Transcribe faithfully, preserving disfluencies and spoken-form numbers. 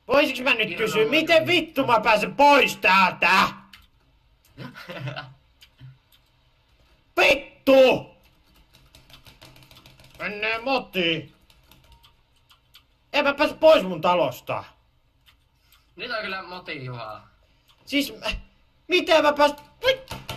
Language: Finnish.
Voisiks mä nyt kysyä, miten vittu mä pääsen pois täältä? Vittu! Mennee moti. En mä pääse pois mun talosta. Nyt on kyllä moti, Juha. Siis, miten mä pääs...